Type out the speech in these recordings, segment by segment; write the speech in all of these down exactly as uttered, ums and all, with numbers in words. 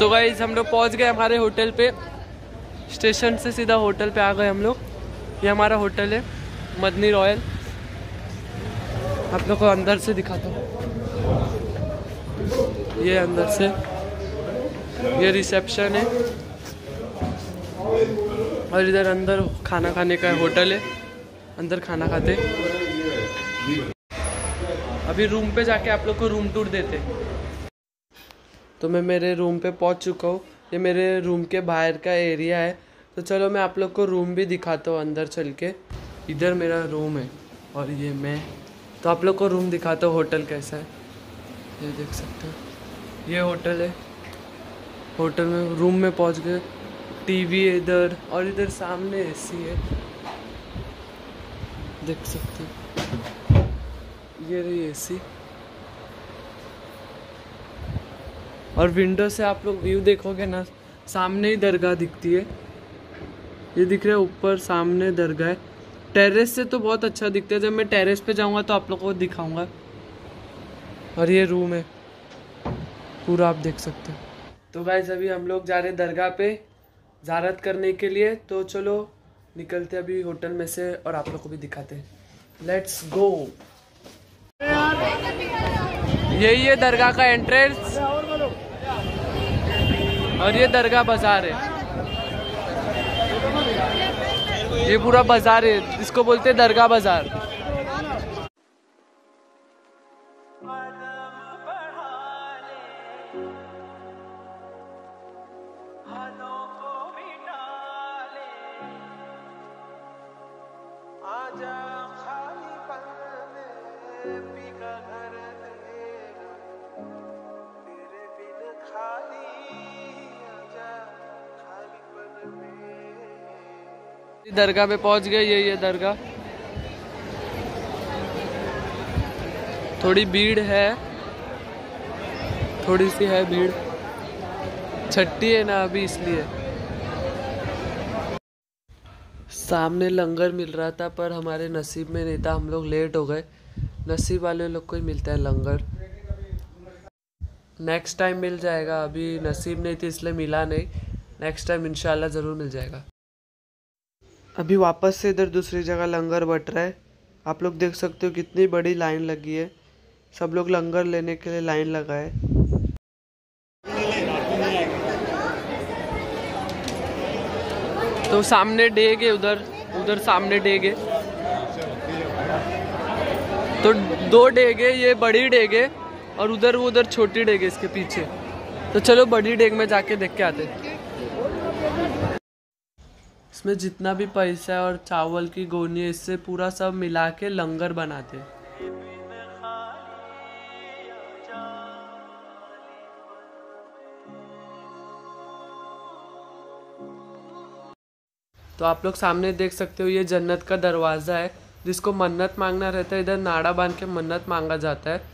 So guys हम लोग पहुंच गए हमारे होटल पे। स्टेशन से सीधा होटल पे आ गए हम लोग। ये हमारा होटल है मदनी रॉयल। आप लोग को अंदर से दिखाता हूँ। ये अंदर से ये रिसेप्शन है और इधर अंदर खाना खाने का होटल है। अंदर खाना खाते। अभी रूम पे जाके आप लोग को रूम टूर देते। तो मैं मेरे रूम पे पहुंच चुका हूँ। ये मेरे रूम के बाहर का एरिया है। तो चलो मैं आप लोग को रूम भी दिखाता हूँ अंदर चल के। इधर मेरा रूम है और ये मैं। तो आप लोग को रूम दिखाता हूँ होटल कैसा है। ये देख सकते हो ये होटल है। होटल में रूम में पहुँच गए। टीवी है इधर और इधर सामने एसी है, देख सकते हो। ये रही एसी और विंडो से आप लोग व्यू देखोगे ना, सामने ही दरगाह दिखती है। ये दिख रहा है ऊपर सामने दरगाह है। टेरेस से तो बहुत अच्छा दिखता है। जब मैं टेरेस पे जाऊंगा तो आप लोगों को दिखाऊंगा। और ये रूम है पूरा, आप देख सकते हो। तो गाइस अभी हम लोग जा रहे हैं दरगाह पे ज़ियारत करने के लिए। तो चलो निकलते अभी होटल में से और आप लोग को भी दिखाते हैं। Let's go. यही है दरगाह का एंट्रेंस और ये दरगाह बाजार है। ये पूरा बाजार है, इसको बोलते हैं दरगाह बाजार। दरगाह पे पहुंच गए। ये ये दरगाह थोड़ी भीड़ है, थोड़ी सी है भीड़। छठी है ना अभी, इसलिए। सामने लंगर मिल रहा था पर हमारे नसीब में नहीं था, हम लोग लेट हो गए। नसीब वाले लोग को ही मिलता है लंगर। नेक्स्ट टाइम मिल जाएगा, अभी नसीब नहीं थी इसलिए मिला नहीं। नेक्स्ट टाइम इंशाल्लाह ज़रूर मिल जाएगा। अभी वापस से इधर दूसरी जगह लंगर बट रहा है। आप लोग देख सकते हो कितनी बड़ी लाइन लगी है। सब लोग लंगर लेने के लिए लाइन लगाए। तो सामने डेग है, उधर उधर सामने डेग है। तो दो डेग है, ये बड़ी डेग है और उधर वो उधर छोटी डेग है इसके पीछे। तो चलो बड़ी डेग में जाके देख के आते। इसमें जितना भी पैसा है और चावल की गोनी है, इससे पूरा सब मिला के लंगर बनाते। तो आप लोग सामने देख सकते हो ये जन्नत का दरवाज़ा है। जिसको मन्नत मांगना रहता है इधर नाड़ा बांध के मन्नत मांगा जाता है।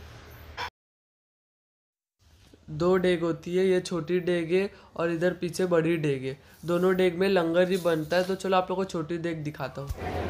दो डेग होती है, ये छोटी डेग है और इधर पीछे बड़ी डेग है। दोनों डेग में लंगर ही बनता है। तो चलो आप लोगों को छोटी डेग दिखाता हूँ।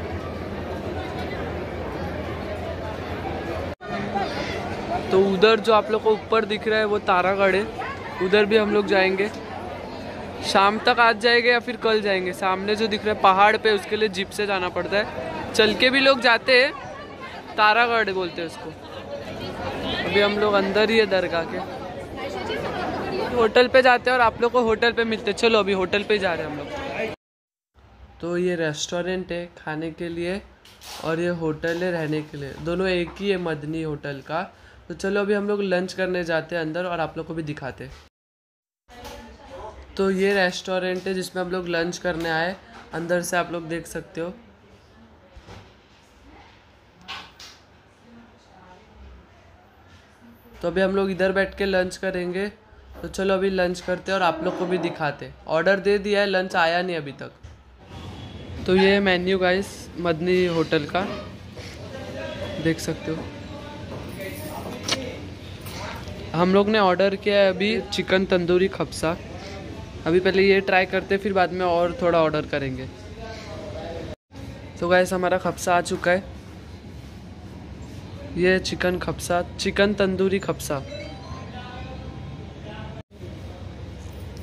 तो उधर जो आप लोग को ऊपर दिख रहा है वो तारागढ़ है। उधर भी हम लोग जाएंगे। शाम तक आज जाएंगे या फिर कल जाएंगे। सामने जो दिख रहा है पहाड़ पे, उसके लिए जीप से जाना पड़ता है। चल के भी लोग जाते हैं, तारागढ़ बोलते हैं उसको। अभी हम लोग अंदर ही है दरगाह के। होटल पे जाते हैं और आप लोग को होटल पे मिलते हैं। चलो अभी होटल पे जा रहे हैं हम लोग। तो ये रेस्टोरेंट है खाने के लिए और ये होटल है रहने के लिए। दोनों एक ही है मदनी होटल का। तो चलो अभी हम लोग लंच करने जाते हैं अंदर और आप लोग को भी दिखाते हैं। तो ये रेस्टोरेंट है जिसमें हम लोग लंच करने आए। अंदर से आप लोग देख सकते हो। तो अभी हम लोग इधर बैठ के लंच करेंगे। तो चलो अभी लंच करते हैं और आप लोग को भी दिखाते। ऑर्डर दे दिया है, लंच आया नहीं अभी तक। तो ये मेन्यू गाइस मदनी होटल का, देख सकते हो। हम लोग ने ऑर्डर किया है अभी चिकन तंदूरी खप्सा। अभी पहले ये ट्राई करते, फिर बाद में और थोड़ा ऑर्डर करेंगे। तो गाइस हमारा खप्सा आ चुका है। ये चिकन खप्सा, चिकन तंदूरी खप्सा।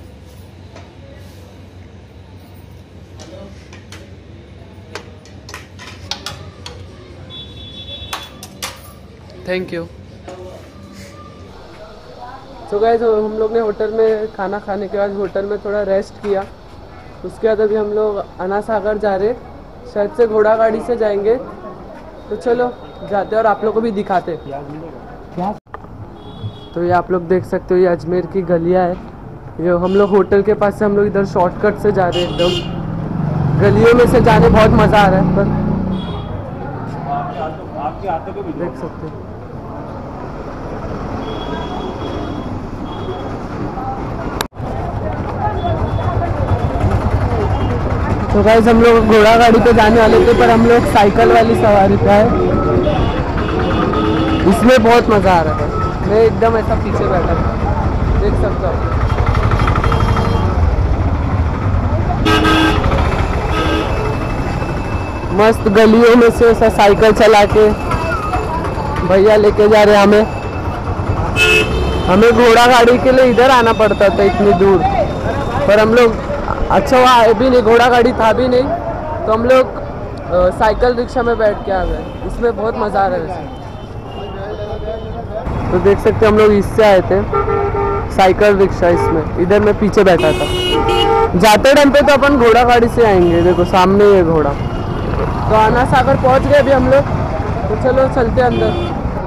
Thank you. तो गाइस हम लोग ने होटल में खाना खाने के बाद होटल में थोड़ा रेस्ट किया। उसके बाद अभी हम लोग अन्ना सागर जा रहे, शायद से घोड़ा गाड़ी से जाएंगे। तो चलो जाते और आप लोग को भी दिखाते। तो ये आप लोग देख सकते हो, ये अजमेर की गलियाँ है। ये हम लोग होटल के पास से हम लोग इधर शॉर्टकट से जा रहे हैं। एकदम गलियों में से जाने बहुत मज़ा आ रहा है। पर देख सकते हो तो गाइस हम लोग घोड़ा गाड़ी पे जाने वाले थे, पर हम लोग साइकिल वाली सवारी पे आए। इसमें बहुत मज़ा आ रहा है। मैं एकदम ऐसा पीछे बैठा था, देख सकते हो। मस्त गलियों में से ऐसा साइकिल चला के भैया लेके जा रहे हैं हमें। हमें घोड़ा गाड़ी के लिए इधर आना पड़ता था इतनी दूर, पर हम लोग अच्छा वहाँ है भी नहीं, घोड़ा गाड़ी था भी नहीं, तो हम लोग साइकिल रिक्शा में बैठ के आ गए। इसमें बहुत मज़ा आ रहा है। तो देख सकते हम लोग इससे आए थे, साइकिल रिक्शा इसमें। इधर मैं पीछे बैठा था। जाते टाइम पे तो अपन घोड़ा गाड़ी से आएंगे। देखो सामने ये घोड़ा। तो अन्ना सागर पहुँच गए अभी हम लोग। तो चलो चलते अंदर।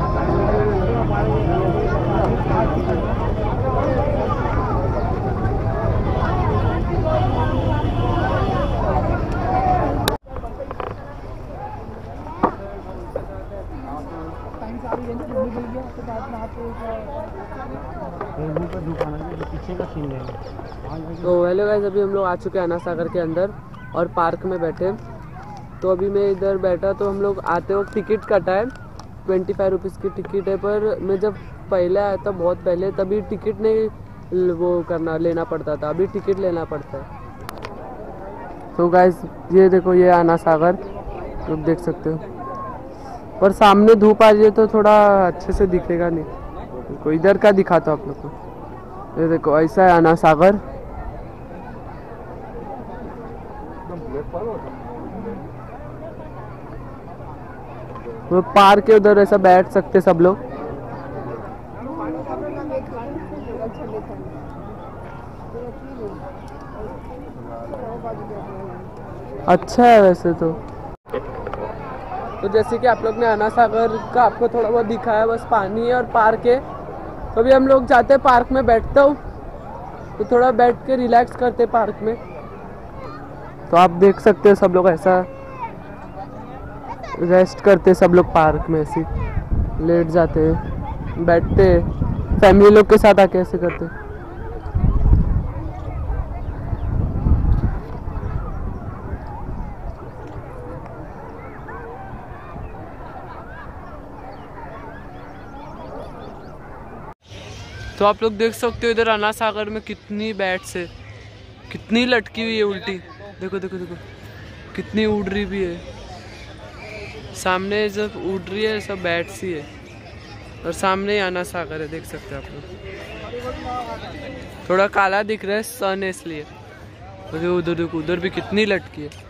तो हेलो गाइस, अभी हम लोग आ चुके हैं अन्ना सागर के अंदर और पार्क में बैठे। तो अभी मैं इधर बैठा, तो हम लोग आते वक्त टिकट कटा है। ट्वेंटी फाइव रुपीज़ की टिकट है। पर मैं जब पहले आया था, बहुत पहले, तभी टिकट नहीं वो करना लेना पड़ता था। अभी टिकट लेना पड़ता है। तो गाइस ये देखो, ये अन्ना सागर लोग देख सकते हो। पर सामने धूप आ रही है तो थोड़ा अच्छे से दिखेगा नहीं। देखो इधर का दिखाता हूँ आप लोग को। ये देखो ऐसा है अन्ना सागर। वो पार्क के उधर ऐसा बैठ सकते सब लोग। अच्छा है वैसे तो। तो जैसे कि आप लोग ने अन्ना सागर का आपको थोड़ा बहुत दिखाया, बस पानी है और पार्क है। तो अभी हम लोग जाते हैं पार्क में, बैठता हूँ तो थोड़ा बैठ के रिलैक्स करते पार्क में। तो आप देख सकते हो सब लोग ऐसा रेस्ट करते, सब लोग पार्क में ऐसे लेट जाते हैं, बैठते हैं, फैमिली लोग के साथ आके ऐसे करते। तो आप लोग देख सकते हो इधर अन्ना सागर में कितनी बैट्स है, कितनी लटकी हुई है उल्टी। देखो देखो देखो कितनी उड़ रही भी है। सामने जब उड़ रही है सब बैट्स ही है, और सामने ही अन्ना सागर है, देख सकते हैं आप लोग। थोड़ा काला दिख रहा है सन है इसलिए। उधर देखो, उधर भी कितनी लटकी है।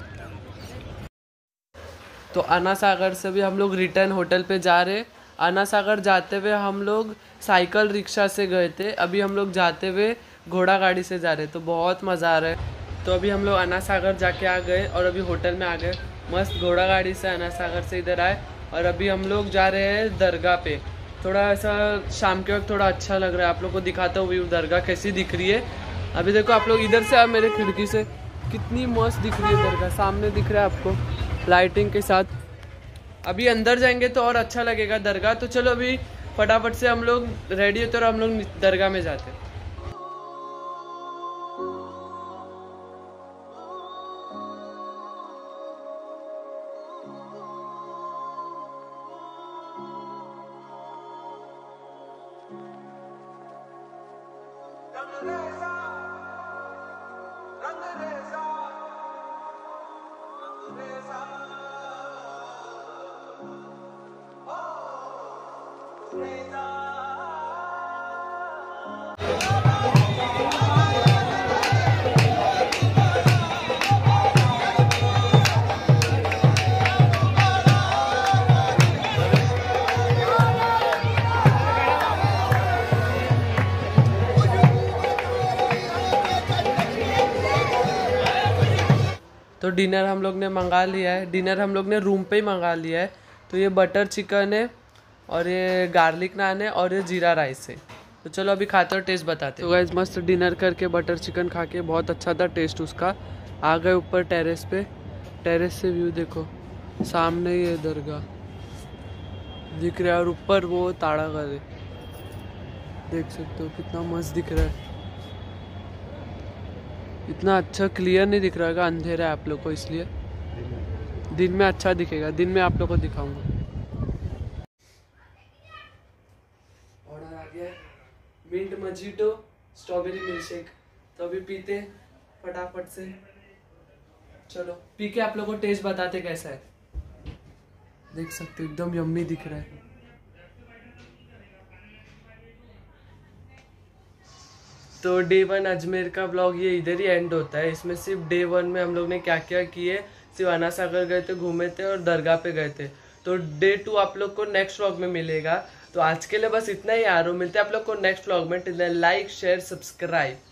तो अन्ना सागर से भी हम लोग रिटर्न होटल पे जा रहे। अन्ना सागर जाते हुए हम लोग साइकिल रिक्शा से गए थे, अभी हम लोग जाते हुए घोड़ा गाड़ी से जा रहे। तो बहुत मज़ा आ रहा है। तो अभी हम लोग अन्ना सागर जाके आ गए और अभी होटल में आ गए। मस्त घोड़ा गाड़ी से अन्ना सागर से इधर आए और अभी हम लोग जा रहे हैं दरगाह पे। थोड़ा ऐसा शाम के वक्त थोड़ा अच्छा लग रहा है। आप लोग को दिखाता हूँ व्यू, दरगाह कैसी दिख रही है। अभी देखो आप लोग इधर से आप मेरे खिड़की से, कितनी मस्त दिख रही है दरगाह। सामने दिख रहा है आपको लाइटिंग के साथ। अभी अंदर जाएंगे तो और अच्छा लगेगा दरगाह। तो चलो अभी फटाफट से हम लोग रेडी होते और हम लोग दरगाह में जाते हैं। डिनर हम लोग ने मंगा लिया है, डिनर हम लोग ने रूम पे ही मंगा लिया है। तो ये बटर चिकन है और ये गार्लिक नान है और ये जीरा राइस है। तो चलो अभी खाते और टेस्ट बताते हैं। तो गाइस मस्त डिनर करके बटर चिकन खा के बहुत अच्छा था टेस्ट उसका। आ गए ऊपर टेरेस पे, टेरेस से व्यू देखो, सामने ही है दरगाह दिख रहा है और ऊपर वो ताड़ागढ़ है, देख सकते हो कितना मस्त दिख रहा है। इतना अच्छा क्लियर नहीं दिख रहा है, अंधेरा है आप लोग को, इसलिए दिन में अच्छा दिखेगा, दिन में आप लोग को दिखाऊंगा। ऑर्डर आ गया है mint mojito strawberry milk shake. तो अभी पीते फटाफट से, चलो पी के आप लोग को टेस्ट बताते कैसा है। देख सकते हो एकदम यम्मी दिख रहा है। तो डे वन अजमेर का ब्लॉग ये इधर ही एंड होता है। इसमें सिर्फ डे वन में हम लोग ने क्या क्या किए, सिर्फ अना सागर गए थे, घूमे थे और दरगाह पे गए थे। तो डे टू आप लोग को नेक्स्ट व्लॉग में मिलेगा। तो आज के लिए बस इतना ही यारो, मिलते हैं आप लोग को नेक्स्ट व्लॉग में। Like share subscribe.